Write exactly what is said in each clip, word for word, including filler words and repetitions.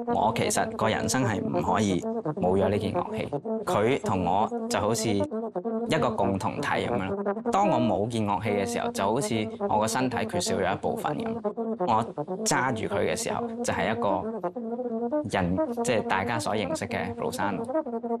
我其實個人生係唔可以冇咗呢件樂器。佢同我就好似一個共同體咁樣咯。當我冇件樂器嘅時候，就好似我個身體缺少咗一部分咁。我揸住佢嘅時候，就係一個人，即係大家所認識嘅盧山奴。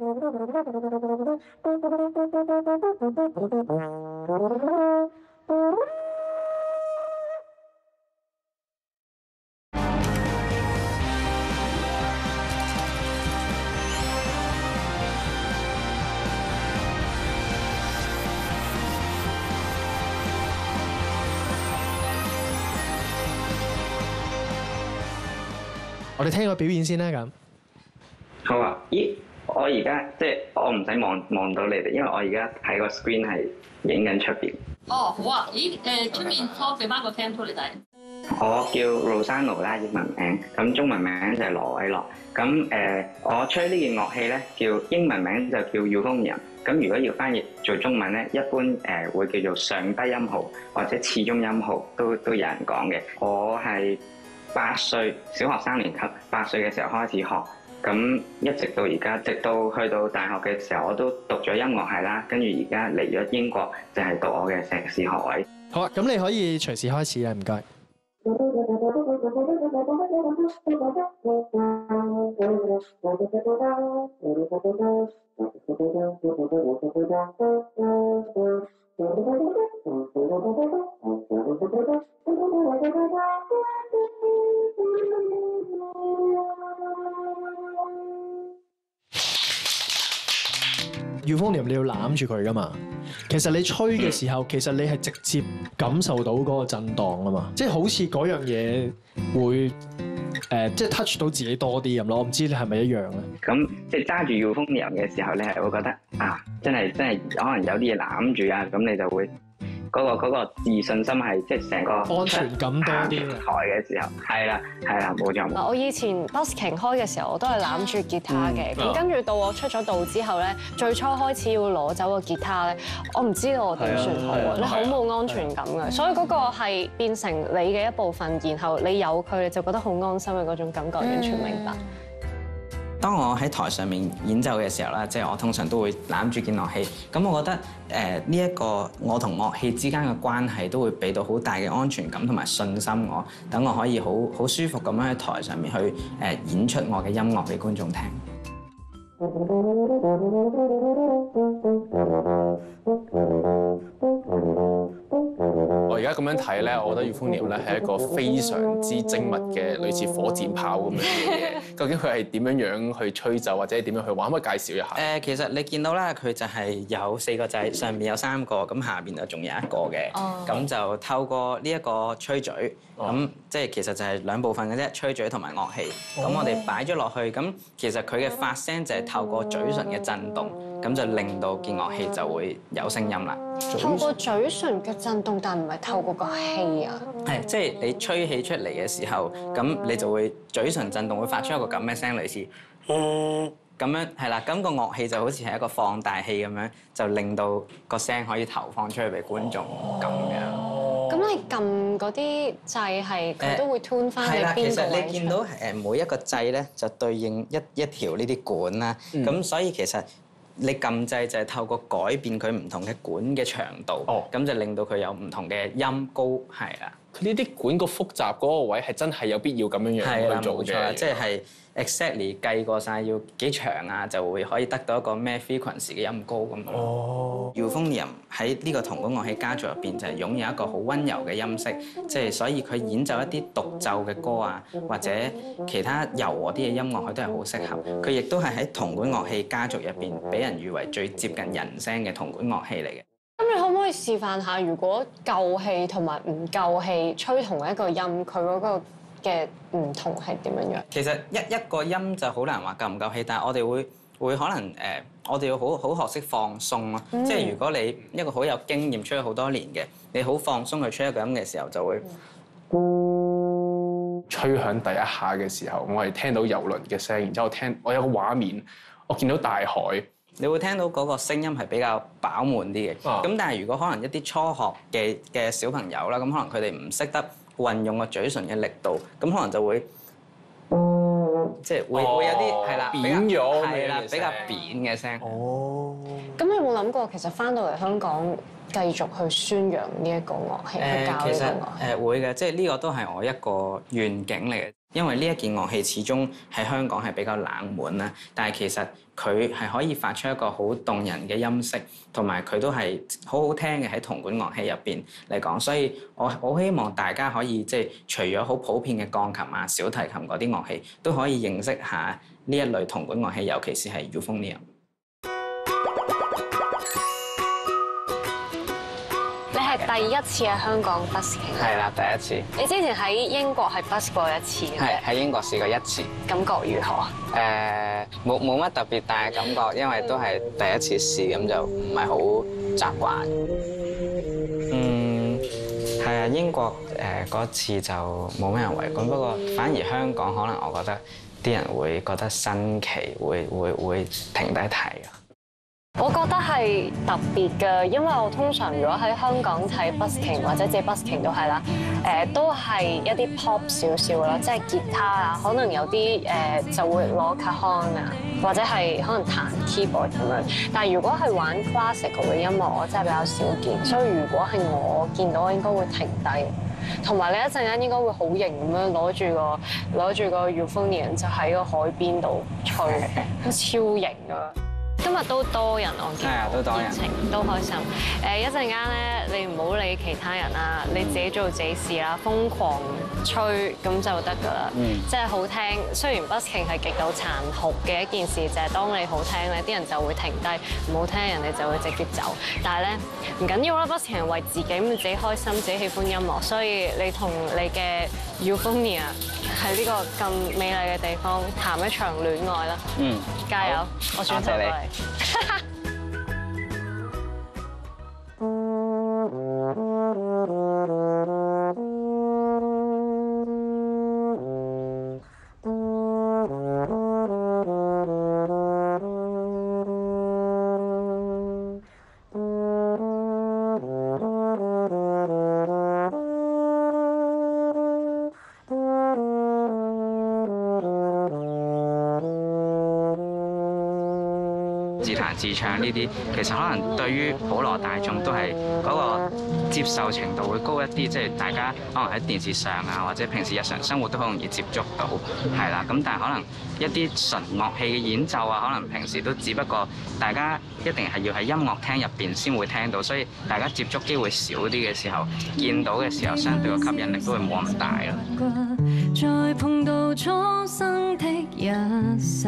我哋聽個表演先啦，咁好啊！咦，我而家即係我唔使望望到你哋，因為我而家睇個 screen 係影緊出邊。 哦，好啊！咦，誒出面開俾翻個 cam 出嚟睇。 我叫 Rosano 啦，英文名，咁中文名就係羅偉樂。咁誒、呃，我吹呢件樂器咧，叫英文名就叫 Euphonium。咁如果要翻譯做中文咧，一般誒、呃、會叫做上低音號或者次中音號，都都有人講嘅。我係八歲，小學三年級，八歲嘅時候開始學，咁一直到而家，直到去到大學嘅時候，我都讀咗音樂系啦，跟住而家嚟咗英國，就係讀我嘅碩士學位。 好啊，咁你可以隨時開始啊，唔該。Euphonium 你要攬住佢噶嘛？其實你吹嘅時候，其實你係直接感受到嗰個震盪啊嘛，即係好似嗰樣嘢會誒、呃，即係 touch 到自己多啲咁咯。我唔知你係咪一樣咧？ 咁即係揸住 Euphonium嘅時候，你係會覺得啊，真係真係可能有啲嘢攬住啊，咁你就會。嗰、那個嗰、那個自信心係即係成個安全感多啲台嘅時候，係啦係啦，冇錯。 嗱，我以前 busking 開嘅時候，我都係攬住吉他嘅。咁跟住到我出咗道之後咧，最初開始要攞走個吉他咧，我唔知道我點算好啊！你好冇安全感嘅，所以嗰個係變成你嘅一部分，然後你有佢，你就覺得好安心嘅嗰種感覺，完全明白。 當我喺台上面演奏嘅時候咧，即係我通常都會攬住件樂器。咁我覺得誒呢一個我同樂器之間嘅關係都會俾到好大嘅安全感同埋信心我，等我可以好好舒服咁樣喺台上面去誒演出我嘅音樂俾觀眾聽。 我而家咁樣睇咧，我覺得 Euphonium 咧係一個非常之精密嘅類似火箭炮咁樣嘅嘢。究竟佢係點樣樣去吹奏，或者點樣去玩？可唔可以介紹一下？ 誒，其實你見到啦，佢就係有四個掣，上面有三個，咁下邊就仲有一個嘅。哦。咁就透過呢一個吹嘴，咁即係其實就係兩部分嘅啫，吹嘴同埋樂器。咁我哋擺咗落去，咁其實佢嘅發聲就係透過嘴唇嘅震動，咁就令到件樂器就會有聲音啦。 透過嘴唇嘅震動，但唔係透過個氣啊。 係，即係你吹氣出嚟嘅時候，咁你就會嘴唇震動，會發出一個咁嘅聲，類似嗯咁樣，係啦。咁個樂器就好似係一個放大器咁樣，就令到個聲可以投放出去俾觀眾咁樣。 咁你撳嗰啲掣係佢都會 tune 翻你邊個位？係啦， 其實你見到誒每一個掣咧，就對應一一條呢啲管啦。咁、嗯、所以其實你撳掣就係透過改變佢唔同嘅管嘅長度，咁、哦、就令到佢有唔同嘅音高，係啦。 佢呢啲管個複雜嗰個位係真係有必要咁樣樣去做嘅， 即係 exactly 計過晒要幾長啊，就會可以得到一個咩 frequency 嘅音高咁。哦 Euphonium 喺呢個銅管樂器家族入邊就係擁有一個好溫柔嘅音色，即係所以佢演奏一啲獨奏嘅歌啊，或者其他柔和啲嘅音樂，佢都係好適合。佢亦都係喺銅管樂器家族入邊俾人譽為最接近人聲嘅銅管樂器嚟嘅。 咁你可唔可以示範下，如果夠氣同埋唔夠氣吹同一個音，佢嗰個嘅唔同係點樣樣？其實一一個音就好難話夠唔夠氣，但係我哋會會可能誒、呃，我哋要好好學識放鬆咯。嗯、即係如果你一個好有經驗吹咗好多年嘅，你好放鬆去吹一個音嘅時候，就會、 嗯、吹響第一下嘅時候，我係聽到遊輪嘅聲，然之後聽我有個畫面，我見到大海。 你會聽到嗰個聲音係比較飽滿啲嘅，咁、啊、但係如果可能一啲初學嘅嘅小朋友啦，咁可能佢哋唔識得運用個嘴唇嘅力度，咁可能就會，咁即係會會有啲係啦， 扁咗係啦， 嘅聲比較扁嘅聲。 哦， 咁有冇諗過其實翻到嚟香港繼續去宣揚呢一個樂器，去教呢個樂誒其實器？ 誒會嘅，即係呢個都係我一個願景嚟嘅。因為呢一件樂器始終喺香港係比較冷門啦，但係其實佢係可以發出一個好動人嘅音色，同埋佢都係好好聽嘅喺銅管樂器入邊嚟講，所以我好希望大家可以即係除咗好普遍嘅鋼琴啊、小提琴嗰啲樂器，都可以認識下呢一類銅管樂器，尤其是係 Euphonium。 你係第一次喺香港 busking？ 係啦，第一次。 你之前喺英國係 bus 過一次嘅， 係喺英國試過一次。 感覺如何啊？ 誒冇冇乜特別大嘅感覺，因為都係第一次試，咁就唔係好習慣。嗯，係啊，英國誒嗰次就冇咩人圍觀，不過反而香港可能我覺得啲人會覺得新奇，會會會停低睇㗎。 我覺得係特別嘅，因為我通常如果喺香港睇 busking 或者借 busking 都係啦，誒都係一啲 pop 少少啦，即係吉他啊，可能有啲誒就會攞 cajon 啊，或者係可能彈 keyboard 咁樣。但係如果係玩 classical 嘅音樂，我真係比較少見，所以如果係我見到，我應該會停低。同埋你一陣間應該會好型咁樣攞住個攞住個 Euphonium 就喺個海邊度吹，超型㗎！今日都多人，我見到熱情都開心。誒一陣間咧，你唔好理其他人啦，你自己做自己事啦，瘋狂吹咁就得㗎啦。嗯，即係好聽。雖然 busking 係極度殘酷嘅一件事，就係當你好聽咧，啲人就會停低；唔好聽，人哋就會直接走。但係咧唔緊要啦 ，busking 係為自己，咁自己開心，自己喜歡音樂，所以你同你嘅 Euphonia 喺呢個咁美麗嘅地方談一場戀愛啦。嗯，加油！我轉頭過嚟。 自彈自唱呢啲，其實可能對於普羅大眾都係嗰個接受程度會高一啲，即係大家可能喺電視上啊，或者平時日常生活都好容易接觸到，係啦。咁但係可能一啲純樂器嘅演奏啊，可能平時都只不過大家一定係要喺音樂廳入邊先會聽到，所以大家接觸機會少啲嘅時候，見到嘅時候，相對個吸引力都會冇咁大咯。再碰到初生的一剎，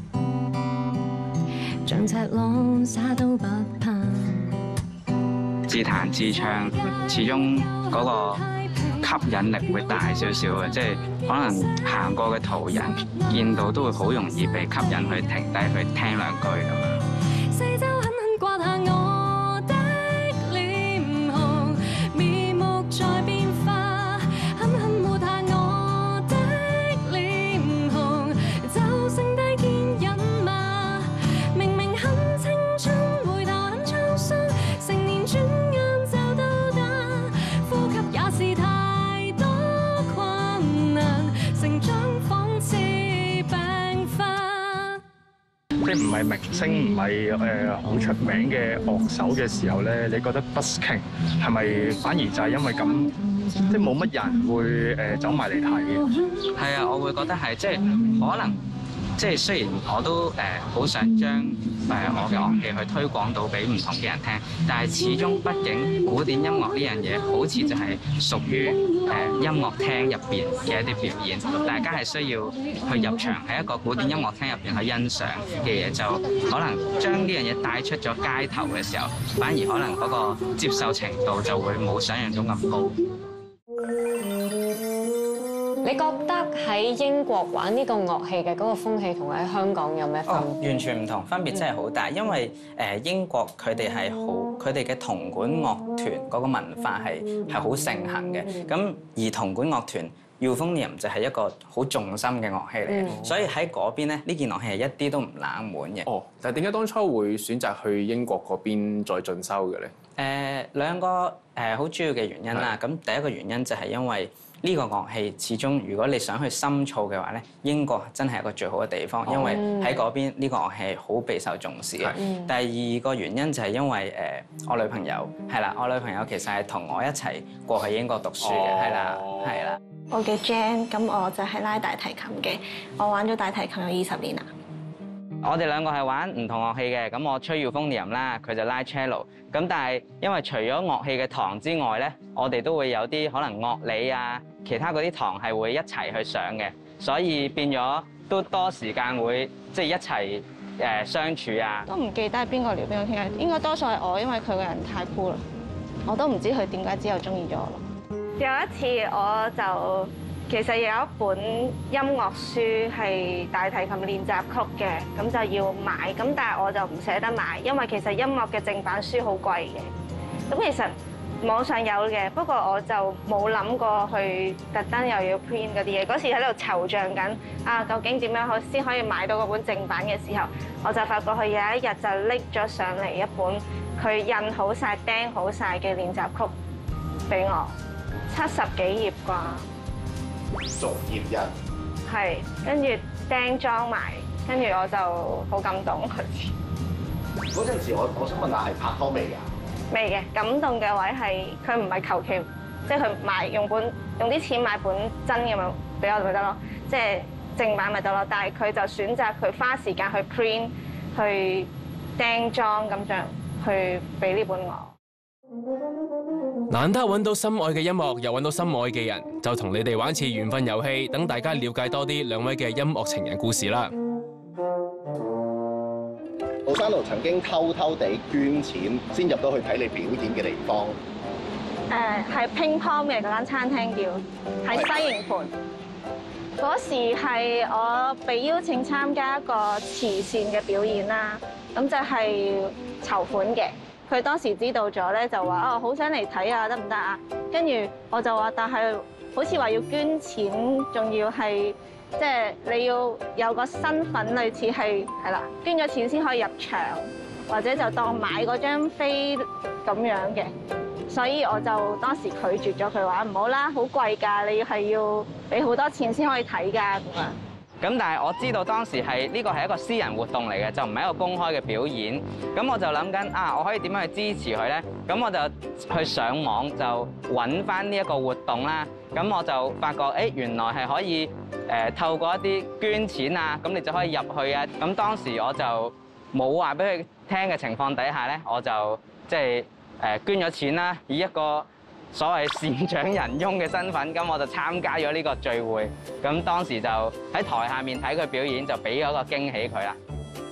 像赤狼啥都不怕。自彈自唱，始終嗰個吸引力會大少少嘅，即係可能行過嘅途人見到都會好容易被吸引去停低去聽兩句咁樣。四周狠狠刮下我的臉紅，面目在變化，狠狠抹下我的臉紅，就剩低堅忍嘛。明明很青春，回頭很滄桑，成年轉眼就到達，呼吸也是太多困難，成長仿似病發。 即係唔係明星，唔係誒好出名嘅樂手嘅時候咧，你覺得 busking 係咪反而就係因為咁，即係冇乜人會誒走埋嚟睇嘅？ 係啊，我會覺得係，即係可能，即係雖然我都誒好想將誒我嘅樂器去推廣到俾唔同嘅人聽，但係始終畢竟古典音樂呢樣嘢好似就係屬於誒音樂廳入邊嘅一啲表演，大家係需要去入場喺一個古典音樂廳入邊去欣賞嘅嘢，就可能將呢樣嘢帶出咗街頭嘅時候，反而可能嗰個接受程度就會冇想象中咁高。 你覺得喺英國玩呢個樂器嘅嗰個風氣同喺香港有咩分別？ 哦，完全唔同，分別真係好大。因為誒英國佢哋係好，佢哋嘅銅管樂團嗰個文化係係好盛行嘅。咁而銅管樂團 Euphonium 就係一個好重心嘅樂器嚟嘅，嗯、所以喺嗰邊咧，呢件樂器係一啲都唔冷門嘅。 哦，但係點解當初會選擇去英國嗰邊再進修嘅咧？ 誒兩個誒好主要嘅原因啦。咁第一個原因就係因為呢個樂器始終如果你想去深造嘅話咧，英國真係一個最好嘅地方，因為喺嗰邊呢個樂器好備受重視嘅。 嗯、 第二個原因就係因為誒我女朋友係啦，我女朋友其實係同我一齊過去英國讀書嘅，係啦，係啦。 我叫 Jan，咁我就係拉大提琴嘅，我玩咗大提琴有二十年啦。 我哋兩個係玩唔同樂器嘅，咁我吹 euphonium 啦，佢就拉 cello。咁但係因為除咗樂器嘅堂之外咧，我哋都會有啲可能樂理啊，其他嗰啲堂係會一齊去上嘅，所以變咗都多時間會即係一齊誒相處啊。 都唔記得係邊個撩邊個傾偈，應該多數係我，因為佢個人太酷啦，我都唔知佢點解之後中意咗我咯。有一次我就其實有一本音樂書係大提琴練習曲嘅，咁就要買，咁但係我就唔捨得買，因為其實音樂嘅正版書好貴嘅。咁其實網上有嘅，不過我就冇諗過去特登又要 print 嗰啲嘢。嗰時喺度惆悵緊啊，究竟點樣可先可以買到嗰本正版嘅時候，我就發覺佢有一日就拎咗上嚟一本佢印好晒、釘好晒嘅練習曲俾我，七十幾頁啩。 逐頁印， 係，跟住釘裝埋，跟住我就好感動。 嗰陣時我我想問下係拍拖未㗎？ 未嘅，感動嘅位係佢唔係求其，即係佢買用本用啲錢買本真嘅咪俾我咪得咯，即係正版咪得咯。但係佢就選擇佢花時間去 print、去釘裝咁樣去俾呢本我。 難得揾到心愛嘅音樂，又揾到心愛嘅人，就同你哋玩次緣分遊戲，等大家了解多啲兩位嘅音樂情人故事啦。 盧山奴曾經偷偷地捐錢先入到去睇你表演嘅地方。 誒係乒乓嘅嗰間餐廳叫喺西營盤。嗰時係我被邀請參加一個慈善嘅表演啦，咁就係籌款嘅。佢當時知道咗咧，就話哦，好想嚟睇啊，得唔得啊？跟住我就話，但係好似話要捐錢，仲要係即係你要有個身份，類似係係啦，捐咗錢先可以入場，或者就當買嗰張飛咁樣嘅。所以我就當時拒絕咗佢，話唔好啦，好貴㗎，你係要俾好多錢先可以睇㗎咁啊。 咁但係我知道當時係呢個係一個私人活動嚟嘅，就唔係一個公開嘅表演。咁我就諗緊啊，我可以點樣去支持佢咧？咁我就去上網就揾翻呢一個活動啦。咁我就發覺誒、欸，原來係可以誒透過一啲捐錢啊，咁你就可以入去啊。咁當時我就冇話俾佢聽嘅情況底下咧，我就即係誒捐咗錢啦，以一個所謂善長仁翁嘅身份，咁我就參加咗呢個聚會。咁當時就喺台下面睇佢表演，就俾咗個驚喜佢啦。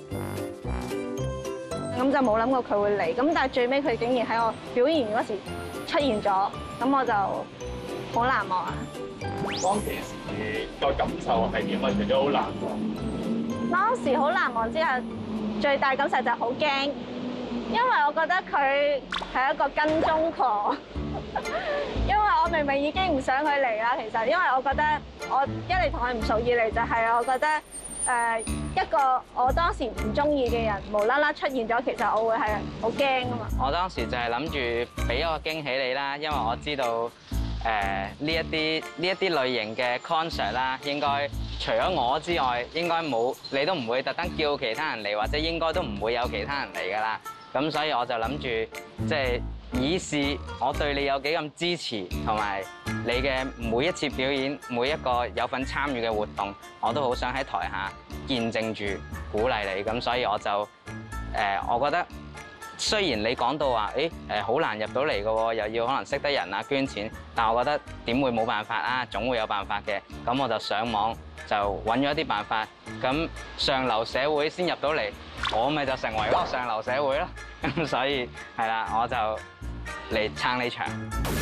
咁就冇諗過佢會嚟，咁但係最尾佢竟然喺我表演嗰時出現咗，咁我就好難忘啊！ 當其時個感受係點啊？除咗好難忘， 當時好難忘之後，最大感受就係好驚，因為我覺得佢係一個跟蹤狂。因為我明明已經唔想佢嚟啦，其實因為我覺得我一嚟同佢唔熟，二嚟就係我覺得誒一個我當時唔中意嘅人無啦啦出現咗，其實我會係好驚啊嘛。 我當時就係諗住俾一個驚喜你啦，因為我知道誒呢一啲呢一啲類型嘅 concert 啦，應該除咗我之外，應該冇你都唔會特登叫其他人嚟，或者應該都唔會有其他人嚟噶啦。咁所以我就諗住即係以示我對你有幾咁支持，同埋你嘅每一次表演，每一個有份參與嘅活動，我都好想喺台下見證住鼓勵你。咁所以我就誒，我覺得雖然你講到話誒誒好難入到嚟嘅喎，又要可能識得人啊捐錢，但我覺得點會冇辦法啊？總會有辦法嘅。咁我就上網就揾咗啲辦法，咁上流社會先入到嚟，我咪就成為嗰個上流社會咯。咁所以係啦，我就嚟撐呢場。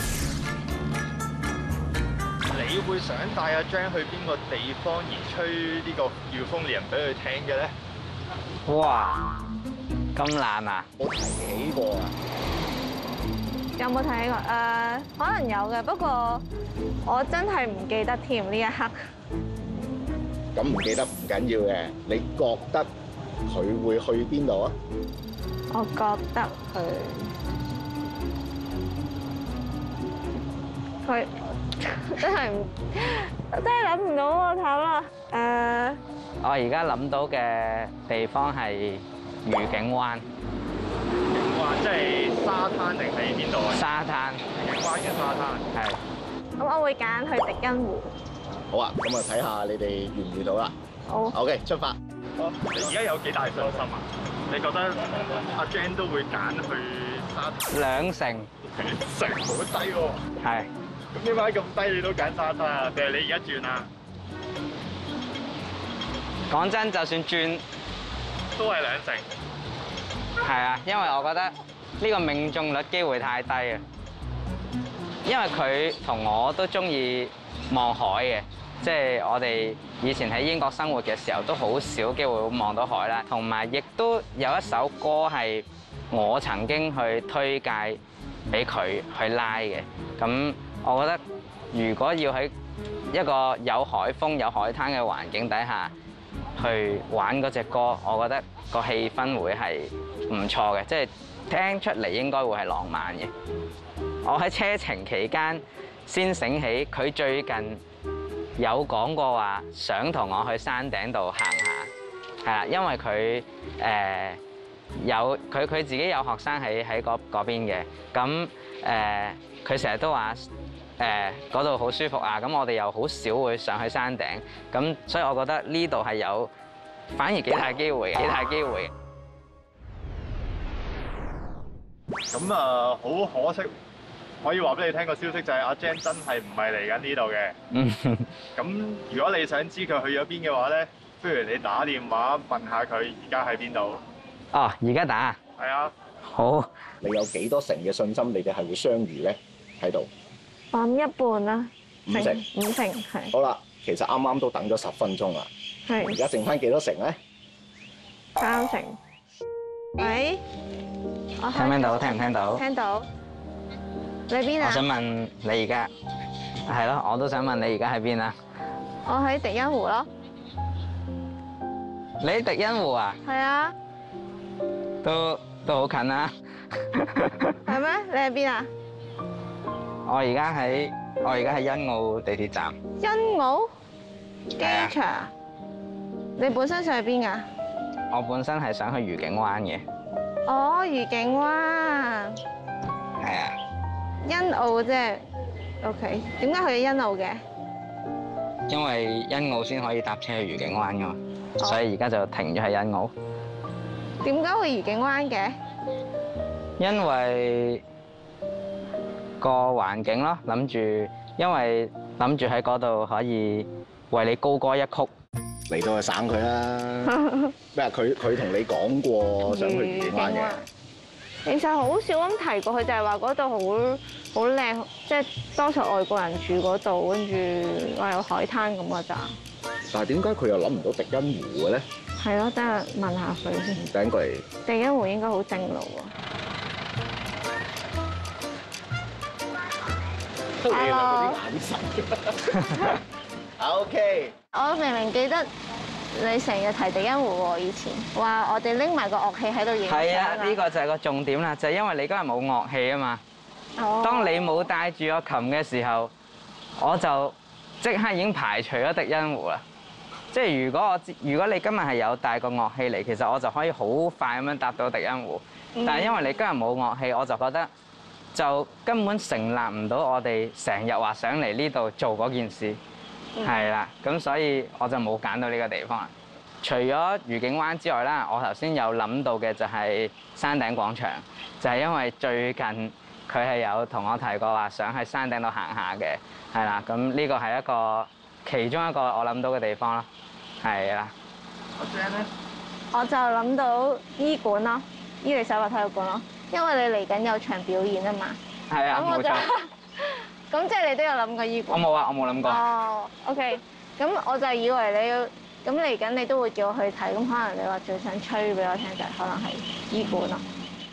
你會想帶阿 Jan 去邊個地方而吹呢個 euphonium 俾佢聽嘅咧？ 哇！咁難啊！ 冇提起過啊！ 有冇睇過？誒，可能有嘅，不過我真係唔記得添呢一刻。 咁唔記得唔緊要嘅，你覺得佢會去邊度啊？ 我覺得佢佢真係唔真係諗唔到喎，慘啦！誒， 我而家諗到嘅地方係愉景灣。 哇！即係沙灘定喺邊度啊？ 沙灘。 愉景灣嘅沙灘。 係。 咁我會揀去迪欣湖。 好啊，咁啊睇下你哋遇唔遇到啦。 好。 OK，出發。 你而家有幾大信心啊？你覺得阿 Jan 都會揀去沙灘？ 兩成。 成好低喎。 係。 咁點解咁低你都揀沙灘啊？定係你而家轉啊？ 講真，就算轉， 都係兩成。 係啊，因為我覺得呢個命中率機會太低啊。因為佢同我都中意望海嘅，即係我哋以前喺英國生活嘅時候，都好少機會望到海啦。同埋亦都有一首歌係我曾經去推介俾佢去拉嘅。咁我覺得如果要喺一個有海風、有海灘嘅環境底下去玩嗰隻歌，我覺得個氣氛會係唔錯嘅，即係聽出嚟應該會係浪漫嘅。我喺車程期間先醒起，佢最近有講過話想同我去山頂度行下，係啦，因為佢誒有佢佢自己有學生喺喺嗰嗰邊嘅，咁誒佢成日都話誒嗰度好舒服啊，咁我哋又好少會上去山頂，咁所以我覺得呢度係有反而幾大機會嘅，幾大機會嘅。 咁啊，好可惜。可以話俾你聽個消息就係阿 Jan 真係唔係嚟緊呢度嘅。 嗯。 咁如果你想知佢去咗邊嘅話咧，不如你打電話問下佢而家喺邊度。 哦，而家打。 係啊。 好。 你有幾多成嘅信心你哋係會相遇咧？喺度。 我諗一半啦。 五成。 五成係。 好啦，其實啱啱都等咗十分鐘啦。 係。 而家剩翻幾多成咧？ 三成。喂？ 聽唔聽到？聽唔聽到？ 聽到。你喺邊啊？ 我想問你而家係咯，我都想問你而家喺邊啊？ 我喺迪欣湖咯。 你喺迪欣湖啊？ 係啊。 都都好近啊。 係咩？你喺邊啊？ 我而家喺我而家喺欣澳地鐵站。 欣澳機場？你本身想去邊㗎？ 我本身係想去愉景灣嘅。 哦，愉景灣。 係啊。 欣澳啫 ，OK。點解去欣澳嘅？ 因為欣澳先可以搭車去愉景灣㗎嘛，所以而家就停咗喺欣澳。 點解會愉景灣嘅？ 因為個環境咯，諗住，因為諗住喺嗰度可以為你高歌一曲。 嚟到就省佢啦。咩啊？佢佢同你講過想去愉景灣嘅。 其實好少咁提過，佢就係話嗰度好好靚，即係多數外國人住嗰度，跟住話有海灘咁㗎咋。 但係點解佢又諗唔到迪欣湖嘅咧？ 係咯，等下問下佢先。 等過嚟。 迪欣湖應該好正路喎。Hello。 OK。 我明明記得你成日提迪欣湖喎，以前話我哋拎埋個樂器喺度影相。 係啊，呢個就係個重點啦，就係因為你今日冇樂器啊嘛。哦。當你冇帶住個琴嘅時候，我就即刻已經排除咗迪欣湖啦。即係如果我如果你今日係有帶個樂器嚟，其實我就可以好快咁樣搭到迪欣湖。但係因為你今日冇樂器，我就覺得就根本成立唔到我哋成日話想嚟呢度做嗰件事。係啦，咁所以我就冇揀到呢個地方啦。除咗愉景灣之外啦，我頭先有諗到嘅就係山頂廣場，就係因為最近佢係有同我提過話想喺山頂度行下嘅，係啦，咁呢個係一個其中一個我諗到嘅地方咯，係啦。 阿 Jan 咧？ 我就諗到醫館咯，伊利沙伯體育館咯，因為你嚟緊有場表演啊嘛。 係啊，冇錯。 咁即係你都有諗過醫館？ 我冇啊，我冇諗過。 哦 ，OK，咁我就以為你要咁嚟緊，你都會叫我去睇，咁可能你話最想吹俾我聽就係可能係醫館咯。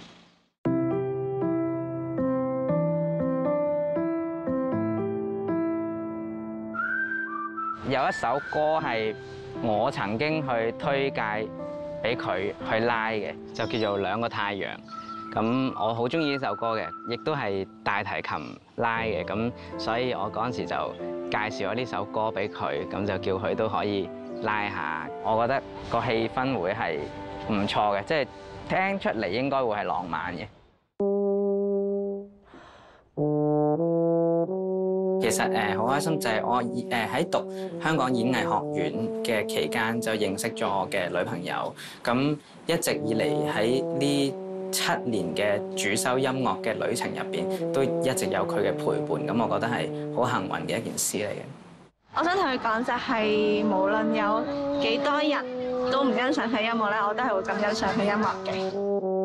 有一首歌係我曾經去推介俾佢去拉嘅，就叫做《兩個太陽》。 咁我好中意呢首歌嘅，亦都係大提琴拉嘅，咁所以我嗰陣時就介紹咗呢首歌俾佢，咁就叫佢都可以拉下。我覺得個氣氛會係唔錯嘅，即係聽出嚟應該會係浪漫嘅。其實誒好開心，就係我誒喺讀香港演藝學院嘅期間就認識咗我嘅女朋友。咁一直以嚟喺呢七年嘅主修音樂嘅旅程入邊，都一直有佢嘅陪伴。咁我覺得係好幸運嘅一件事嚟嘅。 我想同佢講就係，無論有幾多人都唔欣賞佢音樂咧，我都係會咁欣賞佢音樂嘅。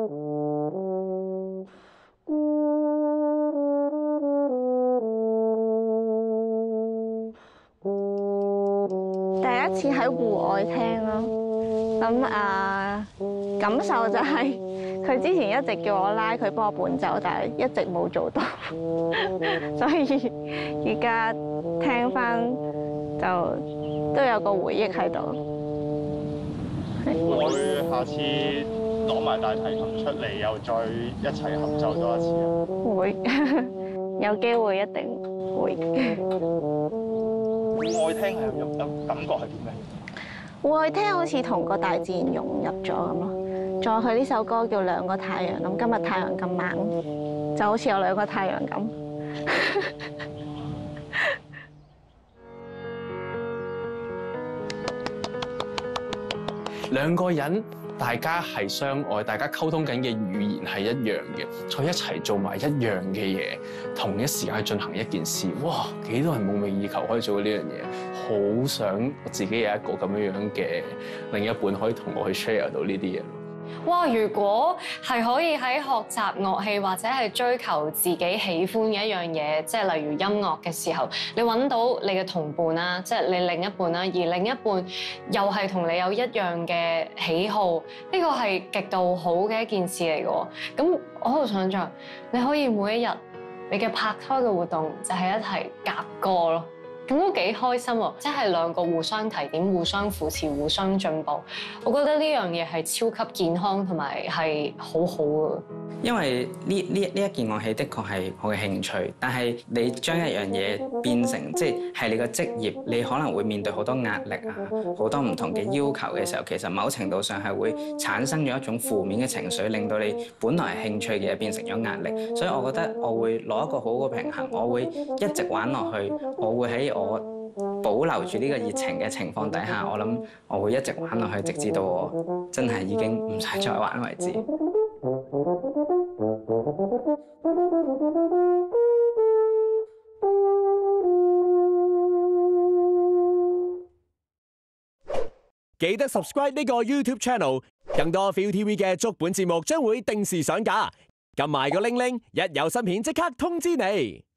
第一次喺戶外聽咯，咁啊感受就係佢之前一直叫我拉佢幫我伴奏，但係一直冇做到，所以而家聽翻就都有個回憶喺度。 會唔會下次攞埋大提琴出嚟，又再一齊合奏多一次啊？ 會，有機會一定會。 戶外聽係有有感覺係點咧？ 戶外聽好似同個大自然融入咗咁咯。再佢呢首歌叫《兩個太陽》，咁今日太陽咁猛，就好似有兩個太陽咁。 兩個人大家係相愛，大家溝通緊嘅語言係一樣嘅，再一齊做埋一樣嘅嘢，同一時間去進行一件事，哇！幾多人夢寐以求可以做到呢樣嘢，好想我自己有一個咁樣樣嘅另一半可以同我去 share 到呢啲嘢。 哇！如果係可以喺學習樂器或者係追求自己喜歡嘅一樣嘢，即係例如音樂嘅時候，你揾到你嘅同伴啦，即係你另一半啦，而另一半又係同你有一樣嘅喜好，呢個係極度好嘅一件事嚟嘅喎。咁我喺度想像，你可以每一日你嘅拍拖嘅活動就係一齊夾歌咯。咁都幾開心喎！即係兩個互相提點、互相扶持、互相進步。我覺得呢樣嘢係超級健康同埋係好好嘅。 因為呢呢呢一件樂器的確係我嘅興趣，但係你將一樣嘢變成即係係你個職業，你可能會面對好多壓力啊，好多唔同嘅要求嘅時候，其實某程度上係會產生咗一種負面嘅情緒，令到你本來係興趣嘅嘢變成咗壓力。所以我覺得我會攞一個好嘅平衡，我會一直玩落去，我會喺我保留住呢個熱情嘅情況底下，我諗我會一直玩落去，直至到我真係已經唔使再玩為止。 記得 subscribe 呢個 YouTube channel， 更多 ViuTV 嘅足本節目將會定時上架，撳埋個鈴鈴，一有新片即刻通知你。